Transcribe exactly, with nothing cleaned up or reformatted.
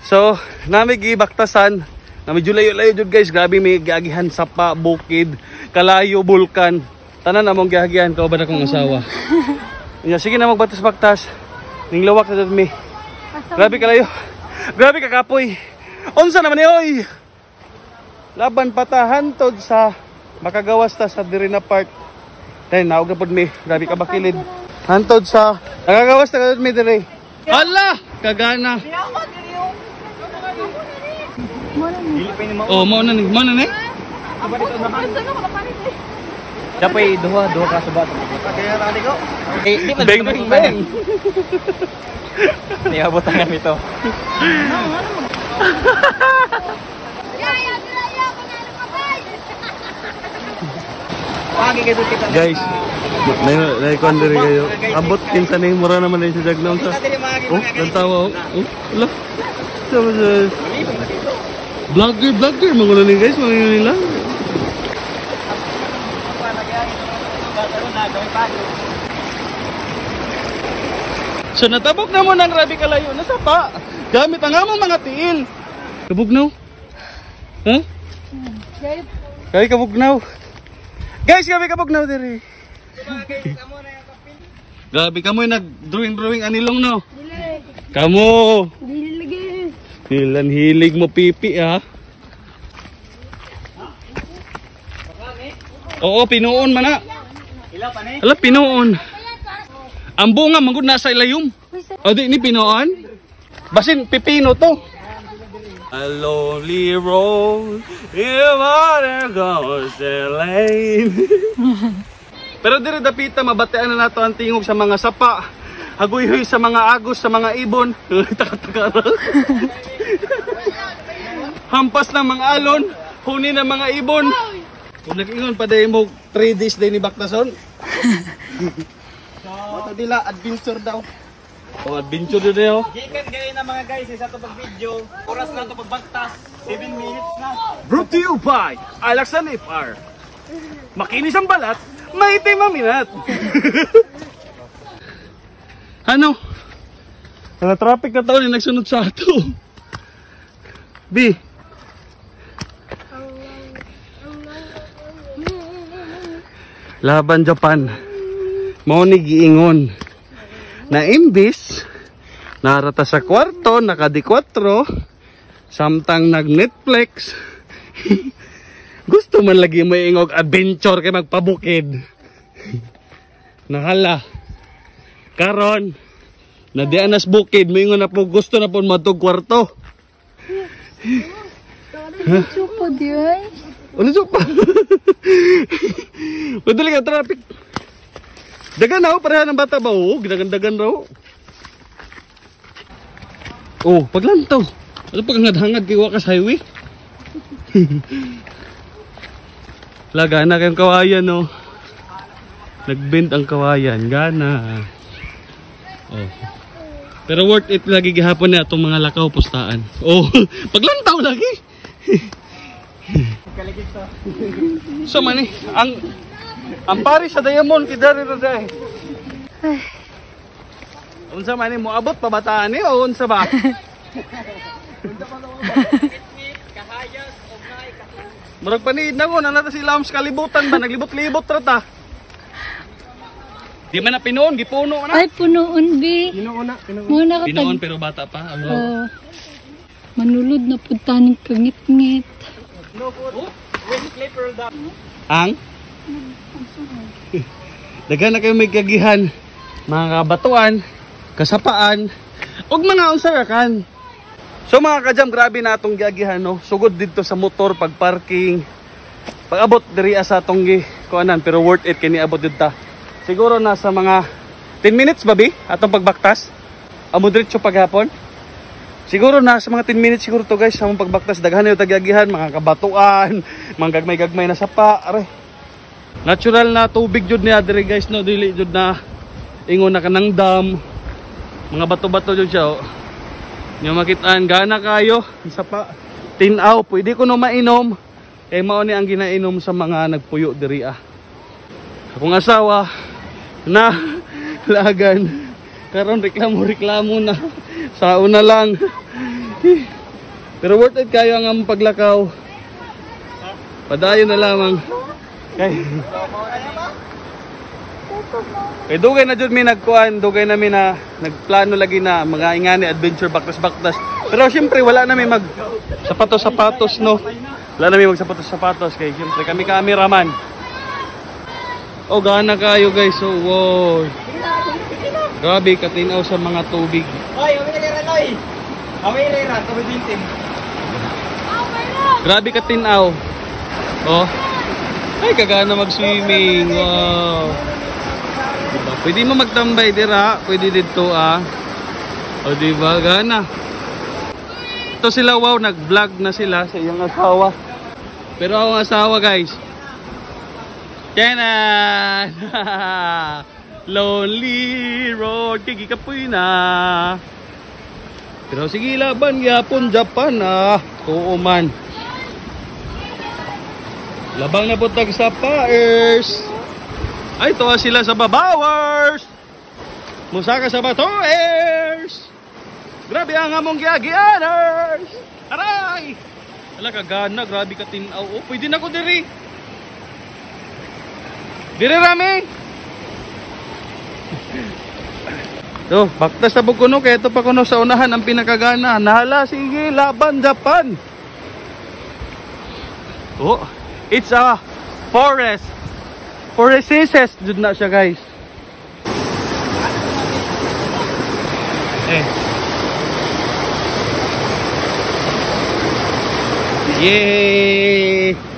So, nami gibaktasan, nami layo-layo jud guys, grabe may giagihan sapa, bukid, kalayo, bulkan. Tanan among giagihan kao ba na kong asawa. Nya sige na magbaktas-baktas. Ning lawak na jud mi. Grabe kalayo. Grabe kakapoy. Unsa naman ni oy? Laban patahan tod sa makagawas ta sa diri na part. Tay naog na pud mi, grabe ka bakilid. Hantod sa nakagawas ta kadto mi diri. Hala, kagana. Oh, mo na ni, mo na ni. Dapat duha, duha ka sa bato. Kaya ra ko. Eh, di man beng beng. Ni abot tangan ito. Guys, may may kondiri kayo. Abot kinsa ning mura naman din sa jagnaw sa. Oh, tantawa oh. Oh, ala. Sama sa vlogger, vlogger mga ni guys, mga nila. So natabok na mo ng grabe kalayo na sapa. Gamit ang among mga tiil. Kabugnaw? Ha? Huh? Kay kabugnaw. Guys, grabe kabugnaw diri. Grabe kamoy nag-drawing-drawing anilong no. Kamo. Hilan hilig mo pipi ha. Oo, pinuon man na. Ala, pinuon. Ang bunga manggod nasa ilayom. O di ni pinuon. Basin pipino to. A lonely road, if I goes the lane. Pero diri dapita mabatean na nato ang tingog sa mga sapa, hagoy-hoy sa mga agos, sa mga ibon. Taka-taka. Hampas ng mga alon, huni ng mga ibon. Kung nag-ingon pa dahil mo three days din ni Baktason. Ito dila, adventure daw. Oh, adventure din eh oh. Gikan kayo na mga guys, isa ito pag-video. Oras na ito pagbaktas, seven minutes na. Brought to you by Alaksan F R. Makinis ang balat, maitim ang minat. Ano? Mga traffic na taon yung nagsunod sa ato. B. Laban Japan. Mao ni giingon na imbis narata sa kwarto nakadi kwatro samtang nag Netflix gusto man lagi mo ingog adventure kay magpabukid. Nahala karon na di anas bukid moingon na po gusto na po matug kwarto. Chupo di ay. Ano chupa? Padali ka traffic. Dagan raw, pareha ng bata ba? Oo, dagan-dagan raw. Oh, paglantaw. Ano pag hangad-hangad kay Wakas Highway? Lagana kayong kawayan, no? Nagbend ang kawayan, gana. Oh. Pero worth it lagi gihapon na itong mga lakaw postaan. Oh, paglantaw lagi. So man eh, ang ang pari sa Diamond kidari ra dai. Unsa man mo abot pa bataan ni o unsa ba? Murag paniid na ko na nata si Lams kalibutan ba naglibot-libot ra ta. Di man na pinuon gipuno na. Ay punuon bi. Pinuon na, pinuon. Muna ka Pinuon pero bata pa. Oh. Manulod na pud taning kangit-ngit. No food. Wind clipper daw. Ang dagan na kayo may kagihan, mga kabatuan, kasapaan, ug mga unsarakan. So mga kajam, grabe na atong giagihan no. Sugod dito sa motor pag parking. Pag abot diri sa atong gi kuanan pero worth it kini abot dito. Siguro nasa mga ten minutes babi atong pagbaktas. Amo diretso paghapon. Siguro nasa mga ten minutes siguro to guys sa among pagbaktas. Daghan yo tagiagihan, mga kabatuan, mga gagmay-gagmay na sapa, are. Natural na tubig jud niya diri guys no, dili jud na ingon na kanang dam. Mga bato-bato jud siya oh. Nyo makitaan gana kayo sa pa tinaw, pwede ko no mainom. Kay mao ni ang ginainom sa mga nagpuyo diri ah. Akong asawa na lagan karon reklamo-reklamo na. Sauna lang. Pero worth it kayo ang among paglakaw. Padayon na lamang. Kay Kay dugay na jud mi nagkuan, dugay na mi na nagplano lagi na mga ingani adventure baktas-baktas. Pero syempre wala na mi mag sapatos-sapatos no. Wala na mi mag sapatos-sapatos kay syempre kami cameraman. Oh, gana kayo guys. So, wow. Grabe katinaw sa mga tubig. Oy, kami nalira noy. Kami nalira, kami bintim. Grabe katinaw. Oh. Ay, kagana mag-swimming. Wow. Diba? Pwede mo magtambay dira, pwede dito ah. O diba, gana. Ito sila, wow, nag-vlog na sila sa iyong asawa. Pero ang asawa guys, Kenan! Lonely road, kikikapoy na. Pero sige, laban yapon Japan ah. Oo man. Labang na butag sa paers. Ay, tuwa sila sa babawers. Musaka sa batoers. Grabe ang among giagianers. Aray! Ala kagana, grabe ka tinaw. Oh, pwede na ko diri. Diri rami. Yo, baktas sa bukuno kay ito pa kuno sa unahan ang pinakagana. Nahala, sige, laban Japan. Oh, it's a forest. Forests jud na siya guys. Eh. Yay!